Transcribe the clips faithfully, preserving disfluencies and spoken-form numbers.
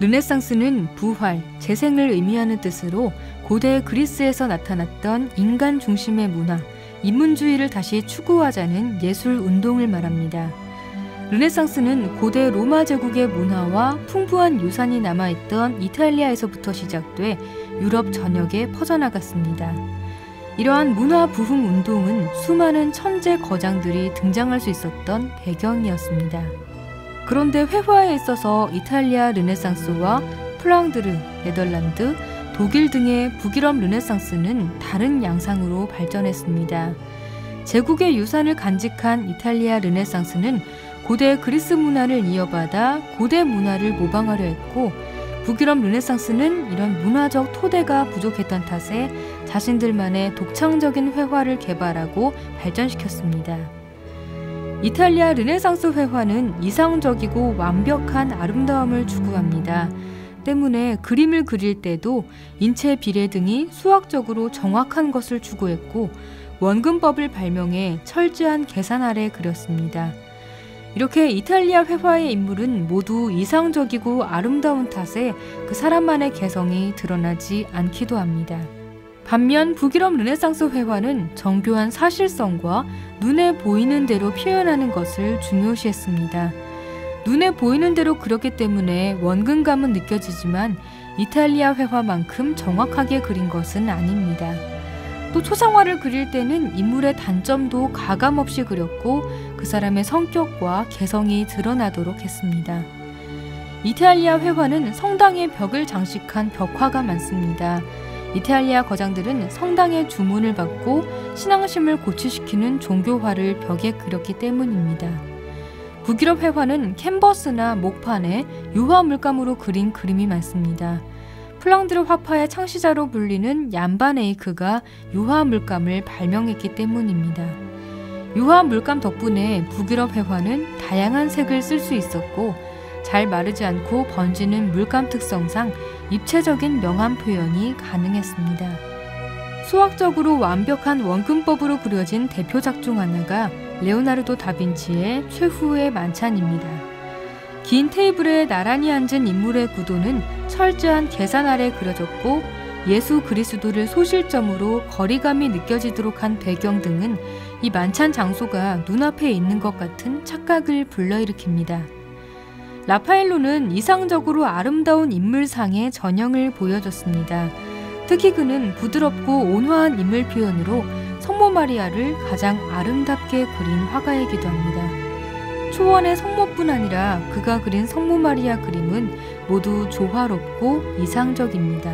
르네상스는 부활, 재생을 의미하는 뜻으로 고대 그리스에서 나타났던 인간 중심의 문화, 인문주의를 다시 추구하자는 예술 운동을 말합니다. 르네상스는 고대 로마 제국의 문화와 풍부한 유산이 남아있던 이탈리아에서부터 시작돼 유럽 전역에 퍼져나갔습니다. 이러한 문화 부흥 운동은 수많은 천재 거장들이 등장할 수 있었던 배경이었습니다. 그런데 회화에 있어서 이탈리아 르네상스와 플랑드르, 네덜란드, 독일 등의 북유럽 르네상스는 다른 양상으로 발전했습니다. 제국의 유산을 간직한 이탈리아 르네상스는 고대 그리스 문화를 이어받아 고대 문화를 모방하려 했고, 북유럽 르네상스는 이런 문화적 토대가 부족했던 탓에 자신들만의 독창적인 회화를 개발하고 발전시켰습니다. 이탈리아 르네상스 회화는 이상적이고 완벽한 아름다움을 추구합니다. 때문에 그림을 그릴 때도 인체 비례 등이 수학적으로 정확한 것을 추구했고, 원근법을 발명해 철저한 계산 아래 그렸습니다. 이렇게 이탈리아 회화의 인물은 모두 이상적이고 아름다운 탓에 그 사람만의 개성이 드러나지 않기도 합니다. 반면 북유럽 르네상스 회화는 정교한 사실성과 눈에 보이는 대로 표현하는 것을 중요시했습니다. 눈에 보이는 대로 그렸기 때문에 원근감은 느껴지지만 이탈리아 회화만큼 정확하게 그린 것은 아닙니다. 또 초상화를 그릴 때는 인물의 단점도 가감없이 그렸고 그 사람의 성격과 개성이 드러나도록 했습니다. 이탈리아 회화는 성당의 벽을 장식한 벽화가 많습니다. 이탈리아 거장들은 성당의 주문을 받고 신앙심을 고취시키는 종교화를 벽에 그렸기 때문입니다. 북유럽 회화는 캔버스나 목판에 유화 물감으로 그린 그림이 많습니다. 플랑드르 화파의 창시자로 불리는 얀 반 에이크가 유화 물감을 발명했기 때문입니다. 유화 물감 덕분에 북유럽 회화는 다양한 색을 쓸 수 있었고, 잘 마르지 않고 번지는 물감 특성상 입체적인 명암 표현이 가능했습니다. 수학적으로 완벽한 원근법으로 그려진 대표작 중 하나가 레오나르도 다빈치의 최후의 만찬입니다. 긴 테이블에 나란히 앉은 인물의 구도는 철저한 계산 아래 그려졌고, 예수 그리스도를 소실점으로 거리감이 느껴지도록 한 배경 등은 이 만찬 장소가 눈앞에 있는 것 같은 착각을 불러일으킵니다. 라파엘로는 이상적으로 아름다운 인물상의 전형을 보여줬습니다. 특히 그는 부드럽고 온화한 인물 표현으로 성모 마리아를 가장 아름답게 그린 화가이기도 합니다. 초원의 성모뿐 아니라 그가 그린 성모 마리아 그림은 모두 조화롭고 이상적입니다.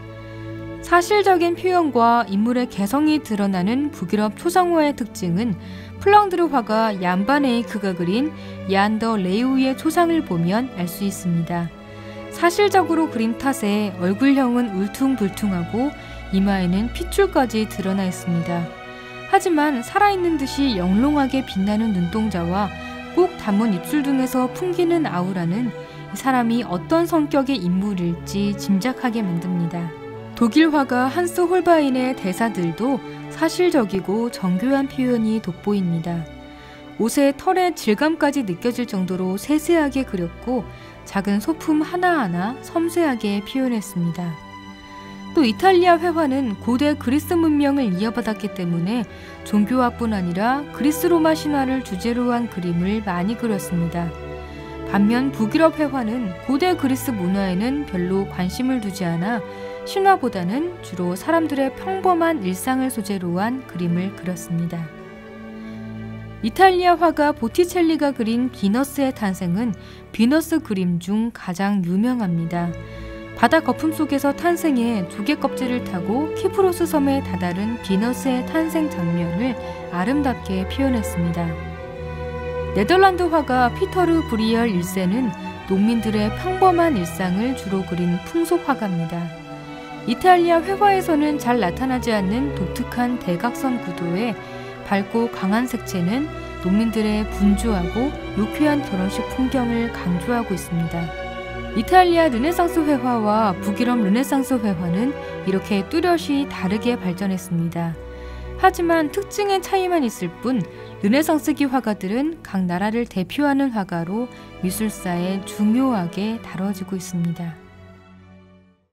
사실적인 표현과 인물의 개성이 드러나는 북유럽 초상화의 특징은 플랑드르 화가 얀 반 에이크가 그린 얀 더 레우의 초상을 보면 알 수 있습니다. 사실적으로 그린 탓에 얼굴형은 울퉁불퉁하고 이마에는 핏줄까지 드러나 있습니다. 하지만 살아있는 듯이 영롱하게 빛나는 눈동자와 꾹 담은 입술 등에서 풍기는 아우라는 이 사람이 어떤 성격의 인물일지 짐작하게 만듭니다. 독일 화가 한스 홀바인의 대사들도 사실적이고 정교한 표현이 돋보입니다. 옷의 털의 질감까지 느껴질 정도로 세세하게 그렸고 작은 소품 하나하나 섬세하게 표현했습니다. 또 이탈리아 회화는 고대 그리스 문명을 이어받았기 때문에 종교화뿐 아니라 그리스 로마 신화를 주제로 한 그림을 많이 그렸습니다. 반면 북유럽 회화는 고대 그리스 문화에는 별로 관심을 두지 않아 신화보다는 주로 사람들의 평범한 일상을 소재로 한 그림을 그렸습니다. 이탈리아 화가 보티첼리가 그린 비너스의 탄생은 비너스 그림 중 가장 유명합니다. 바다 거품 속에서 탄생해 조개 껍질을 타고 키프로스 섬에 다다른 비너스의 탄생 장면을 아름답게 표현했습니다. 네덜란드 화가 피터르 브리얼 일 세는 농민들의 평범한 일상을 주로 그린 풍속 화가입니다. 이탈리아 회화에서는 잘 나타나지 않는 독특한 대각선 구도에 밝고 강한 색채는 농민들의 분주하고 유쾌한 결혼식 풍경을 강조하고 있습니다. 이탈리아 르네상스 회화와 북유럽 르네상스 회화는 이렇게 뚜렷이 다르게 발전했습니다. 하지만 특징의 차이만 있을 뿐 르네상스기 화가들은 각 나라를 대표하는 화가로 미술사에 중요하게 다뤄지고 있습니다.